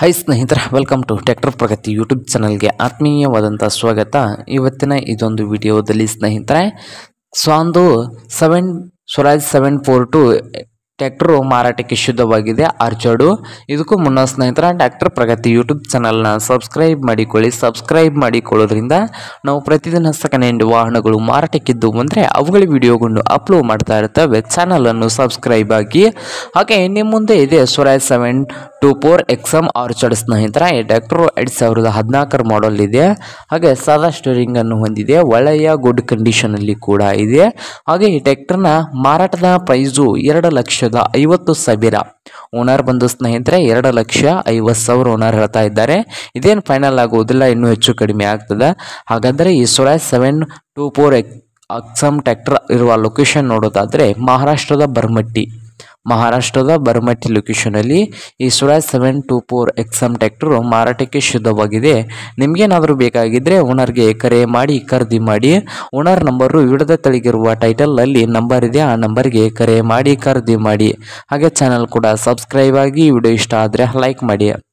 Hi ಸ್ನೇಹಿತರೆ, welcome to tractor Pragati YouTube ಚಾನಲ್ಗೆ ಆತ್ಮೀಯವಾದಂಥ ಸ್ವಾಗತ. ಇವತ್ತಿನ ಇದೊಂದು ವಿಡಿಯೋದಲ್ಲಿ ಸ್ನೇಹಿತರೆ ಸ್ವಾಂದು ಸ್ವರಾಜ್ 742 ಟ್ರ್ಯಾಕ್ಟರು ಮಾರಾಟಕ್ಕೆ ಶುದ್ಧವಾಗಿದೆ. ಆರ್ಚರ್ಡು ಇದಕ್ಕೂ ಮುನ್ನ ಸ್ನೇಹಿತರೆ ಟ್ರ್ಯಾಕ್ಟರ್ ಪ್ರಗತಿ ಯೂಟ್ಯೂಬ್ ಚಾನಲ್ನ ಸಬ್ಸ್ಕ್ರೈಬ್ ಮಾಡಿಕೊಳ್ಳಿ. ಸಬ್ಸ್ಕ್ರೈಬ್ ಮಾಡಿಕೊಳ್ಳೋದ್ರಿಂದ ನಾವು ಪ್ರತಿದಿನ ಸೆಕೆಂಡ್ ಹ್ಯಾಂಡ್ ವಾಹನಗಳು ಮಾರಾಟಕ್ಕಿದ್ದು ಅಂದರೆ ಅವುಗಳ ವಿಡಿಯೋಗಳನ್ನು ಅಪ್ಲೋಡ್ ಮಾಡ್ತಾ ಇರ್ತವೆ. ಚಾನಲನ್ನು ಸಬ್ಸ್ಕ್ರೈಬ್ ಆಗಿ. ಹಾಗೆ ನಿಮ್ಮ ಮುಂದೆ ಇದೆ ಸ್ವರಾಜ್ 724 XM ಆರ್ಚರ್ಡ್ ಸ್ನೇಹಿತರೆ. ಈ ಟ್ರ್ಯಾಕ್ಟರು 2014 ಮಾಡಲ್ ಇದೆ. ಹಾಗೆ ಸಾದಾ ಸ್ಟೀರಿಂಗ್ ಅನ್ನು ಹೊಂದಿದೆ. ಒಳ್ಳೆಯ ಗುಡ್ ಕಂಡೀಷನ್ ಅಲ್ಲಿ ಕೂಡ ಇದೆ. ಹಾಗೆ ಈ ಟ್ರ್ಯಾಕ್ಟರ್ನ ಮಾರಾಟದ ಪ್ರೈಸು 2,50,000. ಓನರ್ ಬಂದು ಸ್ನೇಹಿತರೆ 2,50,000 ಓನರ್ ಹೇಳ್ತಾ ಇದ್ದಾರೆ. ಇದೇನು ಫೈನಲ್ ಆಗುವುದಿಲ್ಲ, ಇನ್ನೂ ಹೆಚ್ಚು ಕಡಿಮೆ ಆಗ್ತದೆ. ಹಾಗಾದರೆ ಈ ಸ್ವರಾಜ್ 724 XM ಟ್ರ್ಯಾಕ್ಟರ್ ಇರುವ ಲೊಕೇಶನ್ ನೋಡೋದಾದರೆ ಮಹಾರಾಷ್ಟ್ರದ ಬರ್ಮಟ್ಟಿ ಲೊಕೇಶನಲ್ಲಿ ಈ ಸ್ವರಾಜ್ 724 XM ಟ್ರ್ಯಾಕ್ಟರ್ ಮಾರಾಟಕ್ಕೆ ಶುದ್ಧವಾಗಿದೆ. ನಿಮಗೇನಾದರೂ ಬೇಕಾಗಿದ್ದರೆ ಓನರ್ಗೆ ಕರೆ ಮಾಡಿ ಖರೀದಿ ಮಾಡಿ. ಓನರ್ ನಂಬರು ವಿಡಿಯೋದ ತೆಳಗಿರುವ ಟೈಟಲಲ್ಲಿ ನಂಬರ್ ಇದೆ, ಆ ನಂಬರ್ಗೆ ಕರೆ ಮಾಡಿ ಖರೀದಿ ಮಾಡಿ. ಹಾಗೆ ಚಾನಲ್ ಕೂಡ ಸಬ್ಸ್ಕ್ರೈಬ್ ಆಗಿ. ವಿಡಿಯೋ ಇಷ್ಟ ಆದರೆ ಲೈಕ್ ಮಾಡಿ.